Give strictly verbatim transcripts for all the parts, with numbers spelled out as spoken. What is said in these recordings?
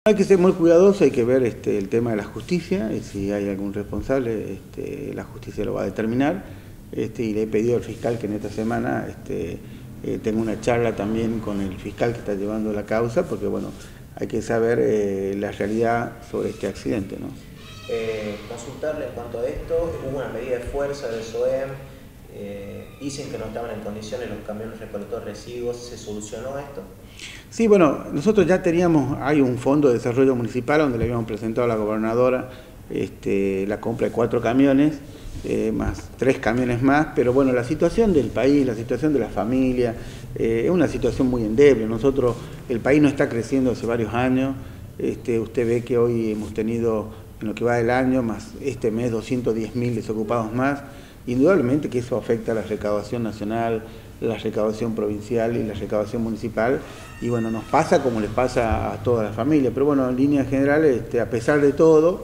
Hay que ser muy cuidadoso, hay que ver este, el tema de la justicia, y si hay algún responsable, este, la justicia lo va a determinar, este, y le he pedido al fiscal que en esta semana este, eh, tenga una charla también con el fiscal que está llevando la causa, porque bueno, hay que saber eh, la realidad sobre este accidente, ¿no? Eh, consultarle en cuanto a esto, hubo una medida de fuerza del S O E M, eh, dicen que no estaban en condiciones los camiones recolectores de residuos, ¿se solucionó esto? Sí, bueno, nosotros ya teníamos, hay un fondo de desarrollo municipal donde le habíamos presentado a la gobernadora este, la compra de cuatro camiones, eh, más tres camiones más, pero bueno, la situación del país, la situación de la familia, eh, es una situación muy endeble. Nosotros, el país no está creciendo hace varios años, este, usted ve que hoy hemos tenido, en lo que va del año, más este mes doscientos diez mil desocupados más, indudablemente que eso afecta a la recaudación nacional, la recaudación provincial y la recaudación municipal, y bueno, nos pasa como les pasa a toda la familia, pero bueno, en líneas generales, este, a pesar de todo,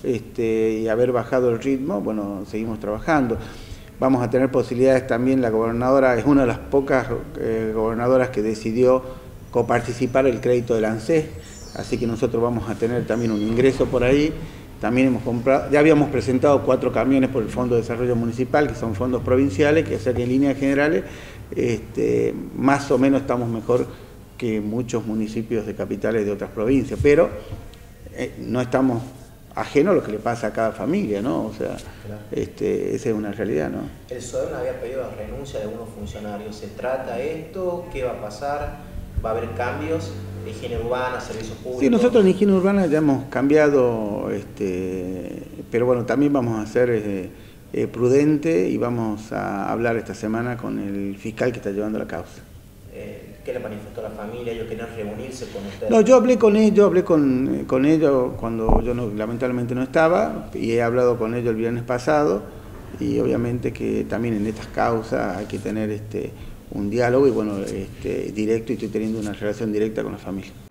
este, y haber bajado el ritmo, bueno, seguimos trabajando. Vamos a tener posibilidades también, la gobernadora es una de las pocas eh, gobernadoras que decidió coparticipar el crédito del ANSES, así que nosotros vamos a tener también un ingreso por ahí. También hemos comprado, ya habíamos presentado cuatro camiones por el Fondo de Desarrollo Municipal, que son fondos provinciales, que hace que en líneas generales este, más o menos estamos mejor que muchos municipios de capitales de otras provincias, pero eh, no estamos ajenos a lo que le pasa a cada familia, ¿no? O sea, claro. este, esa es una realidad, ¿no? El S O E M había pedido la renuncia de algunos funcionarios. ¿Se trata esto? ¿Qué va a pasar? ¿Va a haber cambios? Higiene urbana, servicios públicos. Sí, nosotros en higiene urbana ya hemos cambiado, este, pero bueno, también vamos a ser eh, eh, prudente y vamos a hablar esta semana con el fiscal que está llevando la causa. Eh, ¿Qué le manifestó la familia? ¿Ellos querían reunirse con ustedes? No, yo hablé con ellos, hablé con, con ellos cuando yo no, lamentablemente no estaba, y he hablado con ellos el viernes pasado, y obviamente que también en estas causas hay que tener este un diálogo y bueno, este, directo, y estoy teniendo una relación directa con la familia.